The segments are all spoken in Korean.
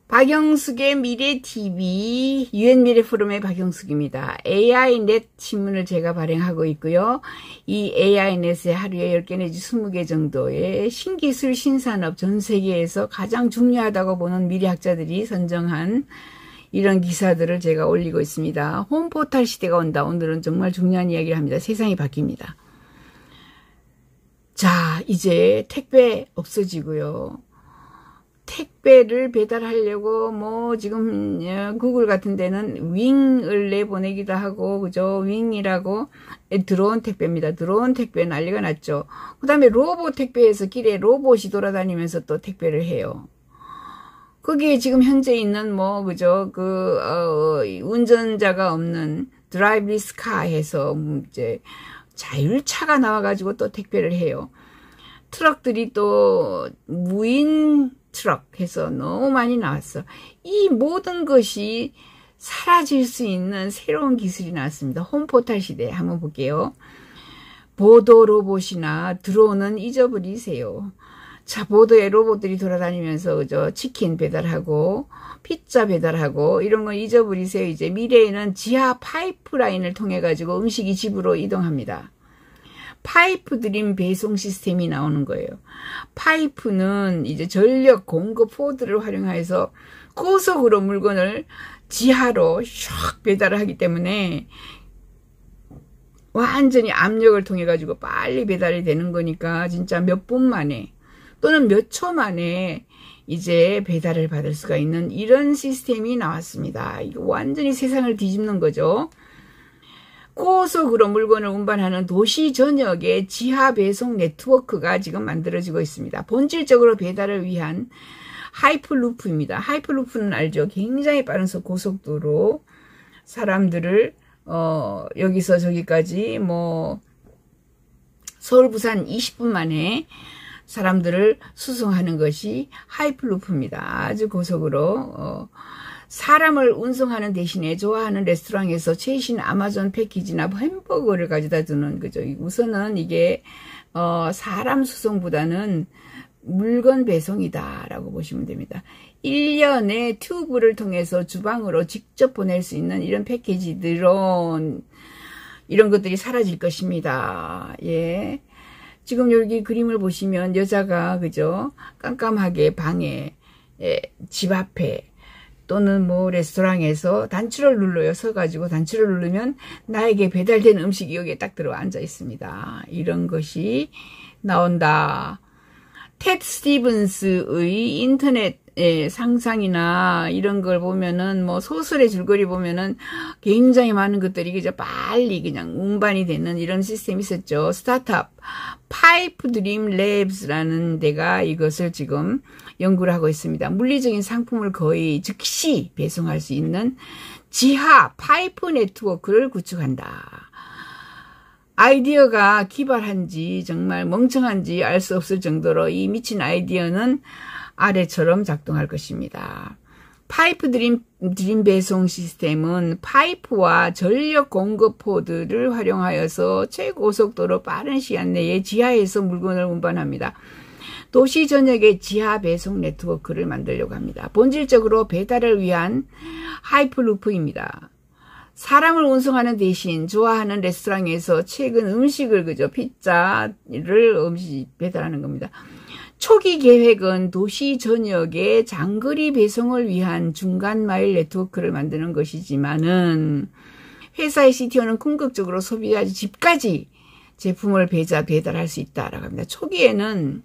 박영숙의 미래TV, 유엔미래 포럼의 박영숙입니다. AI넷 신문을 제가 발행하고 있고요. 이 AI넷에 하루에 10개 내지 20개 정도의 신기술, 신산업, 전 세계에서 가장 중요하다고 보는 미래학자들이 선정한 이런 기사들을 제가 올리고 있습니다. 홈포탈 시대가 온다. 오늘은 정말 중요한 이야기를 합니다. 세상이 바뀝니다. 자, 이제 택배 없어지고요. 택배를 배달하려고 지금 구글 같은 데는 윙을 내보내기도 하고, 그죠? 윙이라고 드론 택배입니다. 드론 택배 난리가 났죠. 그 다음에 로봇 택배에서 길에 로봇이 돌아다니면서 또 택배를 해요. 거기에 지금 현재 있는 그죠? 운전자가 없는 드라이브리스 카 해서 이제 자율차가 나와가지고 또 택배를 해요. 트럭들이 또 무인 트럭 해서 너무 많이 나왔어. 이 모든 것이 사라질 수 있는 새로운 기술이 나왔습니다. 홈포탈 시대 한번 볼게요. 보도 로봇이나 드론은 잊어버리세요. 자, 보도에 로봇들이 돌아다니면서 그죠? 치킨 배달하고 피자 배달하고 이런 거 잊어버리세요. 이제 미래에는 지하 파이프라인을 통해 가지고 음식이 집으로 이동합니다. 파이프 드림 배송 시스템이 나오는 거예요. 파이프는 이제 전력 공급 포드를 활용해서 고속으로 물건을 지하로 슉 배달을 하기 때문에 완전히 압력을 통해 가지고 빨리 배달이 되는 거니까 진짜 몇 분 만에 또는 몇 초 만에 이제 배달을 받을 수가 있는 이런 시스템이 나왔습니다. 이거 완전히 세상을 뒤집는 거죠. 고속으로 물건을 운반하는 도시 전역의 지하 배송 네트워크가 지금 만들어지고 있습니다. 본질적으로 배달을 위한 하이퍼루프입니다. 하이퍼루프는 알죠? 굉장히 빠른 고속도로 사람들을 여기서 저기까지 서울 부산 20분 만에 사람들을 수송하는 것이 하이퍼루프입니다. 아주 고속으로 사람을 운송하는 대신에 좋아하는 레스토랑에서 최신 아마존 패키지나 햄버거를 가져다 주는 거죠. 우선은 이게 사람 수송보다는 물건 배송이다라고 보시면 됩니다. 1년에 튜브를 통해서 주방으로 직접 보낼 수 있는 이런 패키지 드론 이런 것들이 사라질 것입니다. 예. 지금 여기 그림을 보시면 여자가 그죠? 깜깜하게 방에 집 앞에 또는 레스토랑에서 단추를 눌러요. 서가지고 단추를 누르면 나에게 배달된 음식이 여기에 딱 들어 앉아 있습니다. 이런 것이 나온다. 텟 스티븐스의 인터넷 상상이나 이런 걸 보면은 소설의 줄거리 보면은 굉장히 많은 것들이 그저 빨리 그냥 운반이 되는 이런 시스템이 있었죠. 스타트업 파이프 드림 랩스라는 데가 이것을 지금 연구를 하고 있습니다. 물리적인 상품을 거의 즉시 배송할 수 있는 지하 파이프 네트워크를 구축한다. 아이디어가 기발한지 정말 멍청한지 알 수 없을 정도로 이 미친 아이디어는 아래처럼 작동할 것입니다. 파이프 드림 배송 시스템은 파이프와 전력 공급 포드를 활용하여서 최고속도로 빠른 시간 내에 지하에서 물건을 운반합니다. 도시 전역의 지하 배송 네트워크를 만들려고 합니다. 본질적으로 배달을 위한 하이퍼루프입니다. 사람을 운송하는 대신 좋아하는 레스토랑에서 최근 음식을 그죠? 피자를 배달하는 겁니다. 초기 계획은 도시 전역의 장거리 배송을 위한 중간 마일 네트워크를 만드는 것이지만은 회사의 CTO는 궁극적으로 소비자 집까지 제품을 배달할 수 있다라고 합니다. 초기에는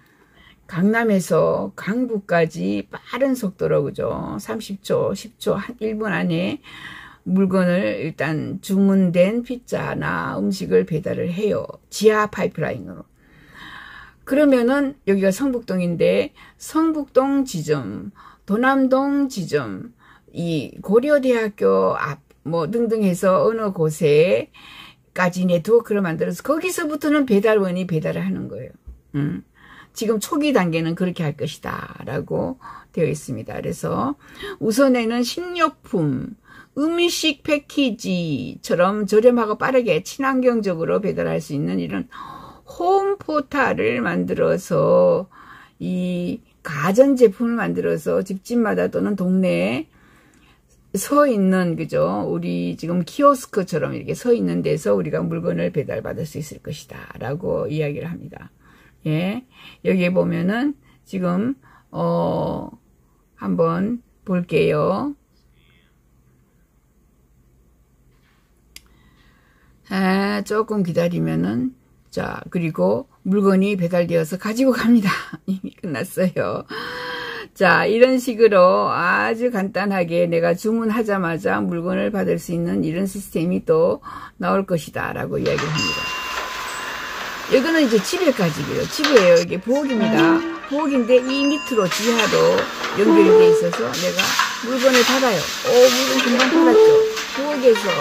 강남에서 강북까지 빠른 속도로 그죠? 30초, 10초, 한 1분 안에 물건을 일단 주문된 피자나 음식을 배달을 해요. 지하 파이프라인으로. 그러면은 여기가 성북동인데 성북동 지점, 도남동 지점, 이 고려대학교 앞 등등 해서 어느 곳에까지 네트워크를 만들어서 거기서부터는 배달원이 배달을 하는 거예요. 지금 초기 단계는 그렇게 할 것이다 라고 되어 있습니다. 그래서 우선에는 식료품, 음식 패키지처럼 저렴하고 빠르게 친환경적으로 배달할 수 있는 이런 홈 포탈을 만들어서 이 가전제품을 만들어서 집집마다 또는 동네에 서 있는, 그죠? 우리 지금 키오스크처럼 이렇게 서 있는 데서 우리가 물건을 배달받을 수 있을 것이다. 라고 이야기를 합니다. 예. 여기에 보면은 지금, 한번 볼게요. 조금 기다리면은, 자, 그리고 물건이 배달되어서 가지고 갑니다. 이미 끝났어요. 자, 이런 식으로 아주 간단하게 내가 주문하자마자 물건을 받을 수 있는 이런 시스템이 또 나올 것이다 라고 이야기를 합니다. 이거는 이제 집에까지예요. 집이에요. 이게 부엌입니다. 부엌인데 이 밑으로 지하로 연결이 돼 있어서 내가 물건을 받아요. 물건 금방 받았죠. 부엌에서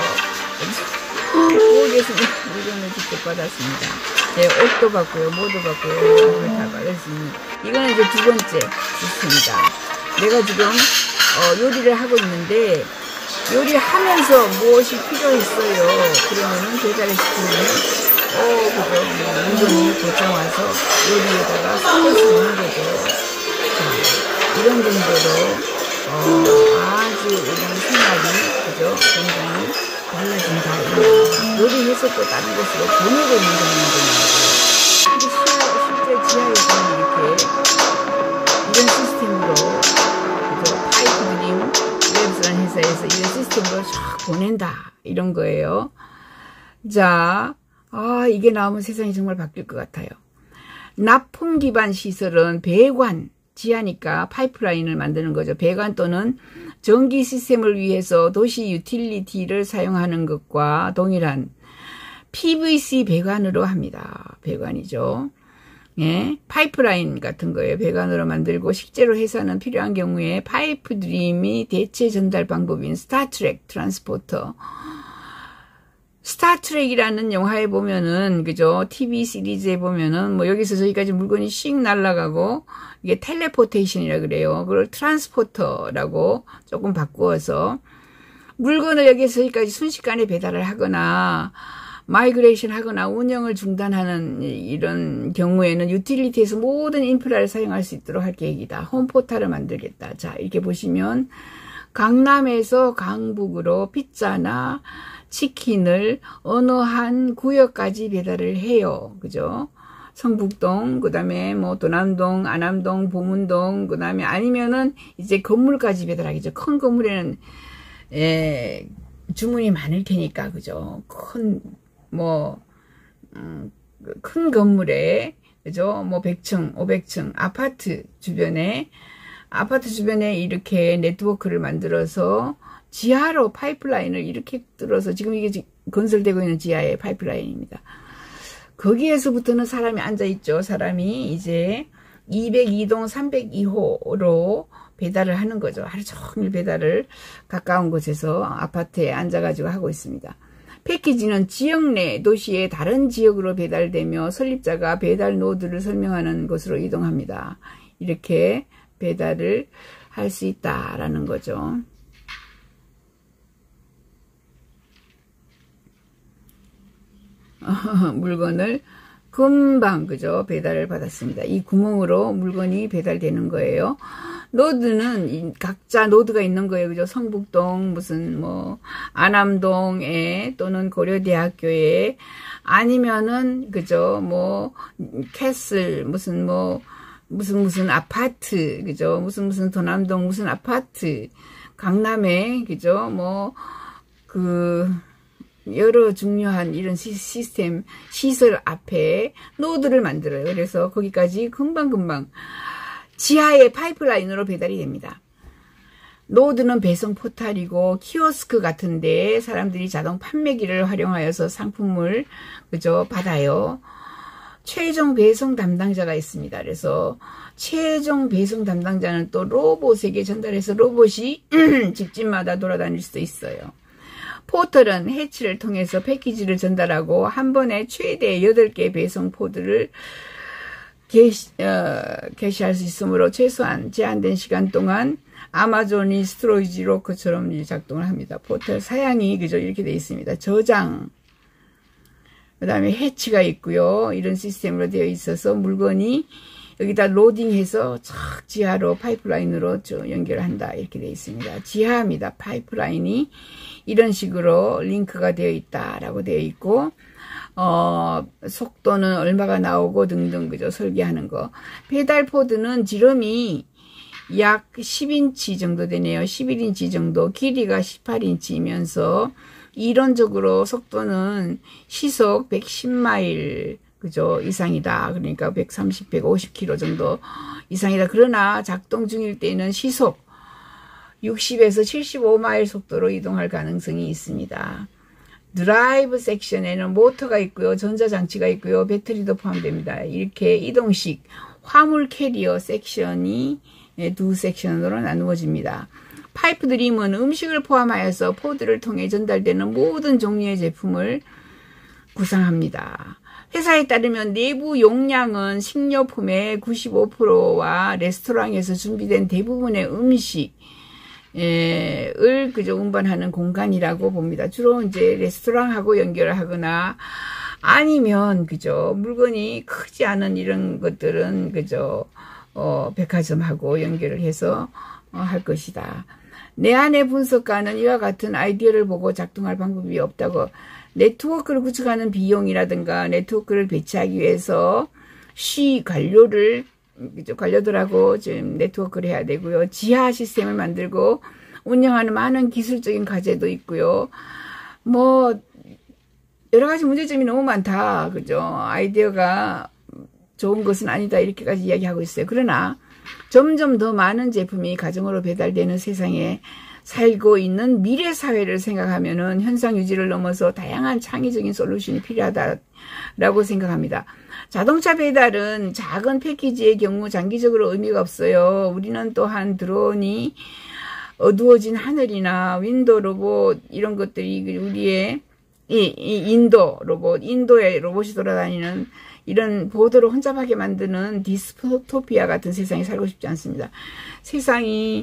물건을 직접 받았습니다. 네, 옷도 받고요, 뭐도 받고요, 물건을 다 받을 수 있는. 이거는 이제 두 번째 시스템이다. 내가 지금 요리를 하고 있는데 요리하면서 무엇이 필요했어요. 그러면은 배달을 시키면 그죠. 물건이 도착 와서 요리에다가 섞을 수 있는 거죠. 자, 이런 정도로 아주 이런 생활이, 그죠, 굉장히 달라진다. 요리해서 또 다른 곳으로 보내고 있는 경우도 있고요. 실제 지하에서는 이렇게 이런 시스템으로, 그죠, 파이프드림 웹스라는 회사에서 이런 시스템으로 쫙 보낸다. 이런 거예요. 자, 이게 나오면 세상이 정말 바뀔 것 같아요. 납품 기반 시설은 배관, 지하니까 파이프라인을 만드는 거죠. 배관 또는 전기 시스템을 위해서 도시 유틸리티를 사용하는 것과 동일한 PVC 배관으로 합니다. 배관이죠. 예, 파이프라인 같은 거예요. 배관으로 만들고 실제로 회사는 필요한 경우에 파이프 드림이 대체 전달 방법인 스타트랙 트랜스포터. 스타트랙이라는 영화에 보면은, 그죠, TV 시리즈에 보면은 뭐 여기서 저기까지 물건이 씩 날아가고 이게 텔레포테이션이라 그래요. 그걸 트랜스포터라고 조금 바꾸어서 물건을 여기서 여기까지 순식간에 배달을 하거나 마이그레이션 하거나 운영을 중단하는 이런 경우에는 유틸리티에서 모든 인프라를 사용할 수 있도록 할 계획이다. 홈포탈을 만들겠다. 자, 이렇게 보시면 강남에서 강북으로 피자나 치킨을 어느 한 구역까지 배달을 해요. 그죠? 성북동, 그 다음에 뭐 도남동, 안암동, 보문동, 그 다음에 아니면은 이제 건물까지 배달하겠죠. 큰 건물에는 주문이 많을 테니까, 그죠? 큰 건물에, 그죠? 뭐 100층, 500층 아파트 주변에 이렇게 네트워크를 만들어서 지하로 파이프라인을 이렇게 뚫어서, 지금 이게 건설되고 있는 지하의 파이프라인입니다. 거기에서부터는 사람이 앉아있죠. 사람이 이제 202동 302호로 배달을 하는 거죠. 하루 종일 배달을 가까운 곳에서 아파트에 앉아가지고 하고 있습니다. 패키지는 지역 내 도시의 다른 지역으로 배달되며 설립자가 배달 노드를 설명하는 곳으로 이동합니다. 이렇게 배달을 할 수 있다라는 거죠. 물건을 금방, 그죠, 배달을 받았습니다. 이 구멍으로 물건이 배달되는 거예요. 노드는 각자 노드가 있는 거예요. 그죠? 성북동, 무슨 뭐 안암동에 또는 고려대학교에, 아니면은 그죠, 뭐 캐슬, 무슨 아파트, 그죠? 무슨 도남동 무슨 아파트, 강남에, 그죠? 뭐 여러 중요한 이런 시스템, 시설 앞에 노드를 만들어요. 그래서 거기까지 금방금방 지하의 파이프라인으로 배달이 됩니다. 노드는 배송 포탈이고 키오스크 같은데 사람들이 자동 판매기를 활용하여서 상품을, 그죠, 받아요. 최종 배송 담당자가 있습니다. 그래서 최종 배송 담당자는 또 로봇에게 전달해서 로봇이 집집마다 돌아다닐 수도 있어요. 포털은 해치를 통해서 패키지를 전달하고 한 번에 최대 8개 배송 포드를 게시할 수 있으므로 최소한 제한된 시간 동안 아마존이 스토리지 로커처럼 작동을 합니다. 포털 사양이, 그죠, 이렇게 되어 있습니다. 저장, 그 다음에 해치가 있고요. 이런 시스템으로 되어 있어서 물건이 여기다 로딩해서 착 지하로 파이프라인으로 연결한다 이렇게 되어 있습니다. 지하입니다. 파이프라인이 이런 식으로 링크가 되어 있다라고 되어 있고 속도는 얼마가 나오고 등등 그죠 설계하는 거. 페달 포드는 지름이 약 10인치 정도 되네요. 11인치 정도, 길이가 18인치이면서 이론적으로 속도는 시속 110마일 그죠 이상이다. 그러니까 130, 150km 정도 이상이다. 그러나 작동 중일 때는 시속 60에서 75마일 속도로 이동할 가능성이 있습니다. 드라이브 섹션에는 모터가 있고요. 전자장치가 있고요. 배터리도 포함됩니다. 이렇게 이동식 화물 캐리어 섹션이 두 섹션으로 나누어집니다. 파이프 드림은 음식을 포함하여서 포드를 통해 전달되는 모든 종류의 제품을 구상합니다. 회사에 따르면 내부 용량은 식료품의 95%와 레스토랑에서 준비된 대부분의 음식을 그저 운반하는 공간이라고 봅니다. 주로 이제 레스토랑하고 연결을 하거나 아니면 그저 물건이 크지 않은 이런 것들은 그저 백화점하고 연결을 해서 할 것이다. 내 안의 분석가는 이와 같은 아이디어를 보고 작동할 방법이 없다고 네트워크를 구축하는 비용이라든가 네트워크를 배치하기 위해서 관료들하고 지금 네트워크를 해야 되고요. 지하 시스템을 만들고 운영하는 많은 기술적인 과제도 있고요. 뭐 여러 가지 문제점이 너무 많다. 그죠? 아이디어가 좋은 것은 아니다. 이렇게까지 이야기하고 있어요. 그러나 점점 더 많은 제품이 가정으로 배달되는 세상에 살고 있는 미래 사회를 생각하면은 현상 유지를 넘어서 다양한 창의적인 솔루션이 필요하다라고 생각합니다. 자동차 배달은 작은 패키지의 경우 장기적으로 의미가 없어요. 우리는 또한 드론이 어두워진 하늘이나 윈도 로봇 이런 것들이 우리의 인도의 로봇이 돌아다니는 이런 보도를 혼잡하게 만드는 디스토피아 같은 세상에 살고 싶지 않습니다. 세상이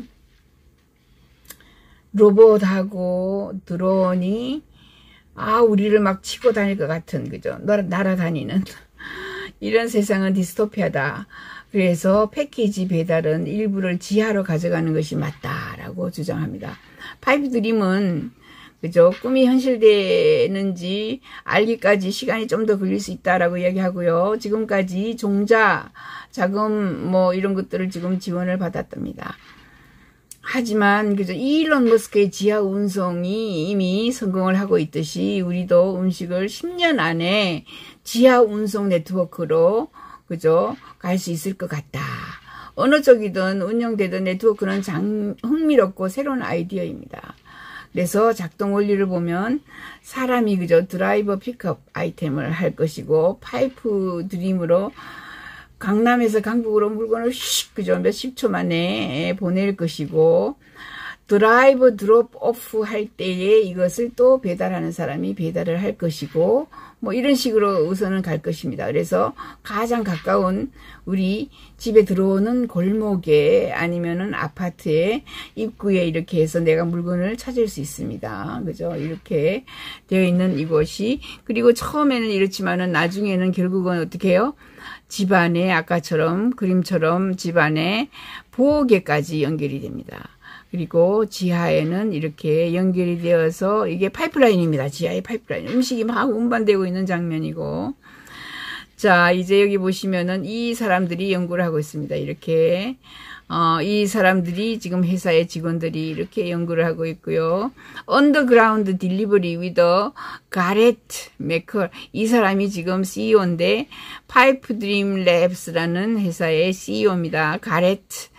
로봇하고 드론이 우리를 막 치고 다닐 것 같은 그죠 날아다니는 이런 세상은 디스토피아다. 그래서 패키지 배달은 일부를 지하로 가져가는 것이 맞다라고 주장합니다. 파이프 드림은 그죠 꿈이 현실되는지 알기까지 시간이 좀 더 걸릴 수 있다라고 이야기하고요. 지금까지 종자 자금 뭐 이런 것들을 지금 지원을 받았답니다. 하지만 그죠 일론 머스크의 지하 운송이 이미 성공을 하고 있듯이 우리도 음식을 10년 안에 지하 운송 네트워크로 그죠 갈 수 있을 것 같다. 어느 쪽이든 운영되던 네트워크는 흥미롭고 새로운 아이디어입니다. 그래서 작동 원리를 보면 사람이 그저 드라이버 픽업 아이템을 할 것이고 파이프 드림으로 강남에서 강북으로 물건을 그죠 몇십 초 만에 보낼 것이고 드라이브 드롭 오프 할 때에 이것을 또 배달하는 사람이 배달을 할 것이고 뭐 이런 식으로 우선은 갈 것입니다. 그래서 가장 가까운 우리 집에 들어오는 골목에 아니면은 아파트의 입구에 이렇게 해서 내가 물건을 찾을 수 있습니다. 그죠? 이렇게 되어 있는 이곳이 그리고 처음에는 이렇지만은 나중에는 결국은 어떻게 해요? 집안에 아까처럼 그림처럼 집안에 부엌에까지 연결이 됩니다. 그리고 지하에는 이렇게 연결이 되어서 이게 파이프라인입니다. 지하의 파이프라인. 음식이 막 운반되고 있는 장면이고. 자, 이제 여기 보시면은 이 사람들이 연구를 하고 있습니다. 이렇게. 이 사람들이 지금 회사의 직원들이 이렇게 연구를 하고 있고요. 언더그라운드 딜리버리 위드 가렛 맥컬. 이 사람이 지금 CEO인데 파이프 드림 랩스라는 회사의 CEO입니다. 가렛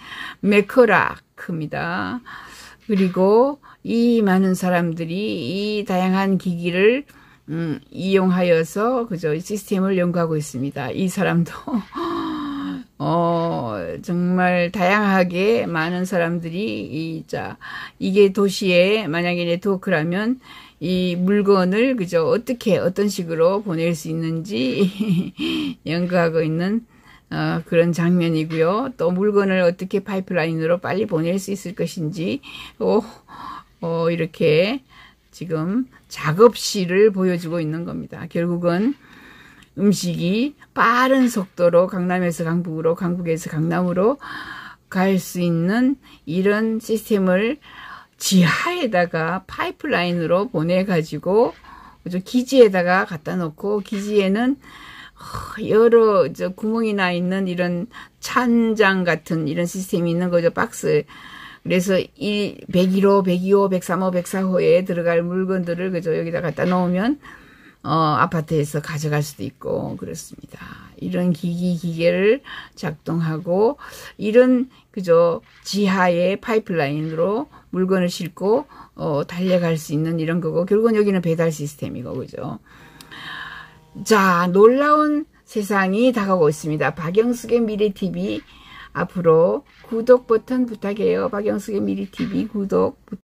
맥컬라크입니다. 그리고 이 많은 사람들이 이 다양한 기기를 이용하여서 그저 시스템을 연구하고 있습니다. 이 사람도 정말 다양하게 많은 사람들이 이게 도시에 만약에 네트워크라면 이 물건을 그저 어떤 식으로 보낼 수 있는지 연구하고 있는 그런 장면이고요. 또 물건을 어떻게 파이프라인으로 빨리 보낼 수 있을 것인지 이렇게 지금 작업실을 보여주고 있는 겁니다. 결국은 음식이 빠른 속도로 강남에서 강북으로, 강북에서 강남으로 갈 수 있는 이런 시스템을 지하에다가 파이프라인으로 보내가지고 기지에다가 갖다 놓고, 기지에는 여러 구멍이 나 있는 이런 찬장 같은 이런 시스템이 있는 거죠. 박스. 그래서 101호, 102호, 103호, 104호에 들어갈 물건들을 여기다 갖다 놓으면 아파트에서 가져갈 수도 있고 그렇습니다. 이런 기계를 작동하고, 이런 지하의 파이프라인으로 물건을 싣고 달려갈 수 있는 이런 거고, 결국은 여기는 배달 시스템이고, 그죠? 자, 놀라운 세상이 다가오고 있습니다. 박영숙의 미래TV, 앞으로 구독 버튼 부탁해요. 박영숙의 미래TV 구독